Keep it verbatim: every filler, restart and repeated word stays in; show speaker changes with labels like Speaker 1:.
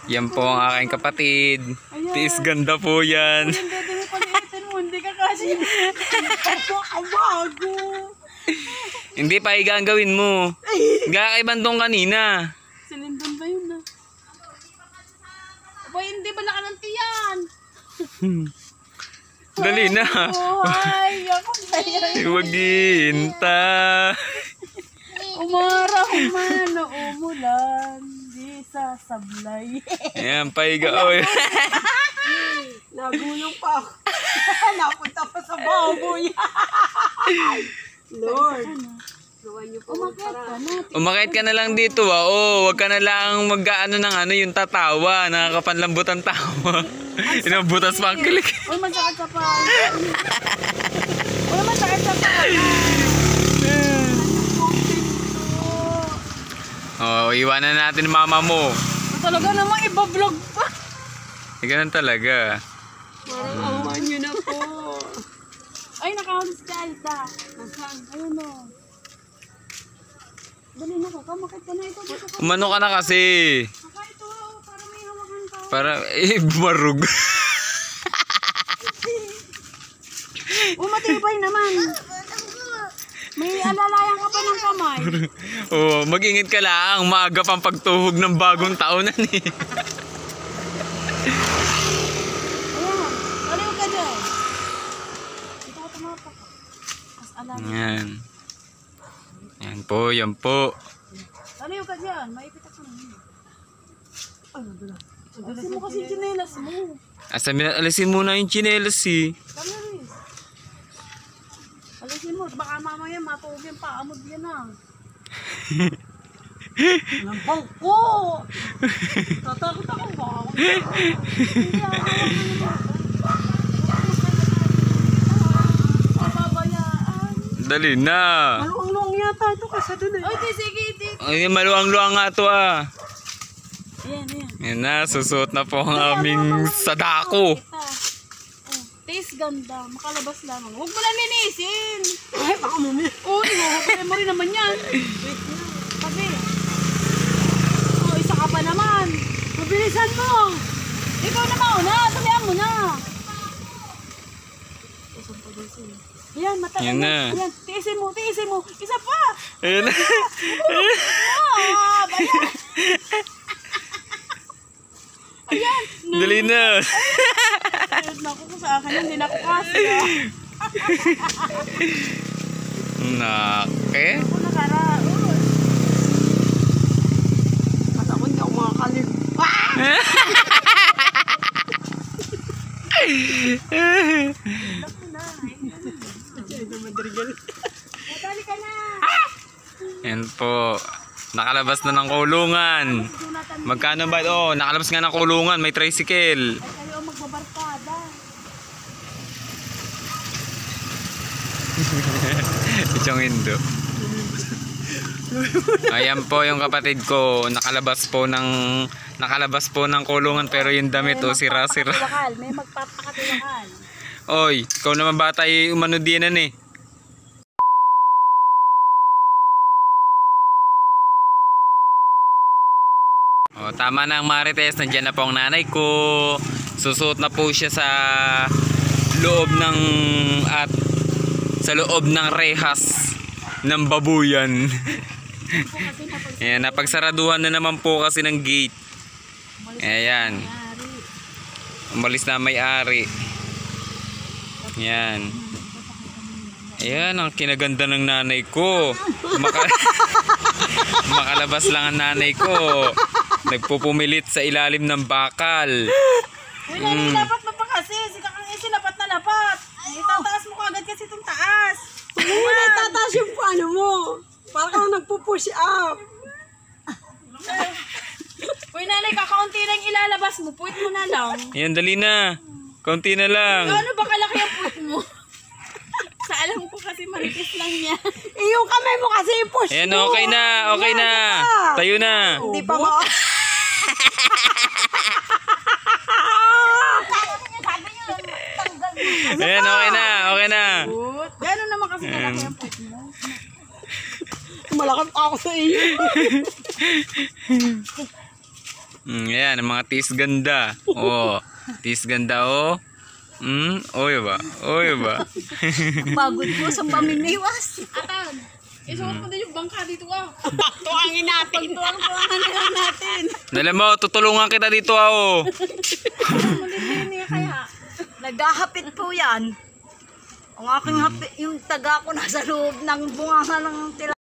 Speaker 1: Yan po ang aking kapatid. Tiis ganda po yan.
Speaker 2: Hindi mo pag-iitin mo, hindi ka kasi. Ito ang bago.
Speaker 1: Hindi pa higa ang gawin mo. Higa kay Bandong kanina.
Speaker 2: Silindon ba yun na? Aba, hindi ba laka ng tiyan?
Speaker 1: Dali na.
Speaker 2: Ay, ako na yan.
Speaker 1: Huwag hihintay.
Speaker 2: Umara man o umulan, di sasablay.
Speaker 1: Ayan, pahiga. Oy.
Speaker 2: Nagulong pa ako. Napunta pa sa baboy. Lord. Umakit ka na.
Speaker 1: Umakit ka na lang dito ah. Oh, wag ka na lang mag-ano ng ano yung tatawa. Nakakapanlambot ang tawa. Inabutas pa ang kilik.
Speaker 2: Uy, masakit sa pa. Uy, masakit sa pa.
Speaker 1: Oh, iwanan natin mama mo.
Speaker 2: Talaga naman iba-vlog pa.
Speaker 1: E, ganun talaga.
Speaker 2: Parang awan nyo na po. Ay, nakahuli si Alta. Nasaan? Ayun o. Dali na ko. Kamakit ka na ito. Dito ka.
Speaker 1: Umano ka na kasi.
Speaker 2: Saka ito. Para may hawakan ka.
Speaker 1: Para, eh, marug.
Speaker 2: Umatibay naman. May alalayan ka pa ng kamay.
Speaker 1: Oh, mag-ingat ka lang. Maaga pang pagtuhog ng bagong taonan eh.
Speaker 2: Ayan. Aliw ka dyan. Ito ka tumapak. Mas alala.
Speaker 1: Yan. Yan po, yan po.
Speaker 2: Aliw ka dyan. Maipit ako naman. Ay, madula. Alisin mo kasi chinelas mo.
Speaker 1: Asa, alisin muna yung chinelas eh.
Speaker 2: Kami rin. Alisin mo. Baka mamaya matuog yung paamod yan ah. Lampang ko! Tatakot ako ba? Hindi ako mababayaan.
Speaker 1: Dali na.
Speaker 2: Maluang-luang yata ito kasi doon eh. Ay, di, sige, di.
Speaker 1: Ay, maluang-luang nga to ah.
Speaker 2: Ayan, ayan.
Speaker 1: Yan na, susuot na po ang aming sadako.
Speaker 2: Taste ganda. Makalabas lamang. Huwag mo lang linisin. Ay, baka mami. Oo, ihuhubay mo rin naman yan. Wait na. Kasi. Oh, isa ka pa naman. Mabilisan mo. Ikaw na mauna. Tulihan mo na. Yan, matagal
Speaker 1: Yan na.
Speaker 2: Yan, tiisin mo, tiisin mo. Isa pa.
Speaker 1: Ayan na.
Speaker 2: Ah, bayan. Ayan.
Speaker 1: Dali na.
Speaker 2: Ayun, naku ko sa akin. Hindi na ako kasi.
Speaker 1: Nake.
Speaker 2: Ako nakara. At ako hindi ako makakalim. Madali ka na.
Speaker 1: Yan po. Nakalabas na ng kulungan. Magkano ba? Oh, nakalabas nga ng kulungan. May tricycle.
Speaker 2: Ay, kayo ang magbabarkada.
Speaker 1: Itong indo. Ayan po yung kapatid ko. Nakalabas po ng nakalabas po ng kulungan pero yung damit o sira-sira.
Speaker 2: May magpapakatiwakal.
Speaker 1: Oy, ikaw naman bata ay umano dinan eh. O, tama na ang Marites. Nandiyan na po ang nanay ko. Susuot na po siya sa loob ng at sa loob ng rehas ng babuyan. Ayan, napagsaraduhan na naman po kasi ng gate. Ayan. Umalis na may-ari. Ayan. Ayan, ang kinaganda ng nanay ko. Maka Makalabas lang ang nanay ko. Nagpupumilit sa ilalim ng bakal.
Speaker 2: Uy, nanay, dapat mo pa kasi. Sikakang isi, lapat na lapat. Itataas mo kagad kasi itong taas.
Speaker 3: Uy, natataas yung paano mo. Parang kang nagpo-push up.
Speaker 2: Uy, nanay, kakaunti lang ilalabas mo. Puwit mo na lang.
Speaker 1: Ayan, dali na. Kaunti na lang.
Speaker 2: Ano ba kalaki ang puwit mo? Sa alam ko kasi maritis lang niya.
Speaker 3: Eh, yung kamay mo kasi push
Speaker 1: Ayan,
Speaker 3: mo.
Speaker 1: okay na. Okay na. Tayo na.
Speaker 3: Hindi pa ma...
Speaker 1: Ayan, okay na. Okay na.
Speaker 2: Gano'n naman kasi kalaki ang puwit mo.
Speaker 3: Malakap ako sa iyo.
Speaker 1: Mm, yan, ang mga tis ganda. Oh, tis ganda oh. Mm, oy ba? Oy ba?
Speaker 3: Pagod po sa paminiwas.
Speaker 2: Atan, isuot mo din yung bangka dito ah.
Speaker 3: Tuangin natin. Tuang-tuangan na lang natin.
Speaker 1: Dala mo, tutulungan kita dito ah oh.
Speaker 3: Hindi kaya. Naghahapit po yan. Ang aking hapit, yung taga ko nasa loob ng bunga ng tila.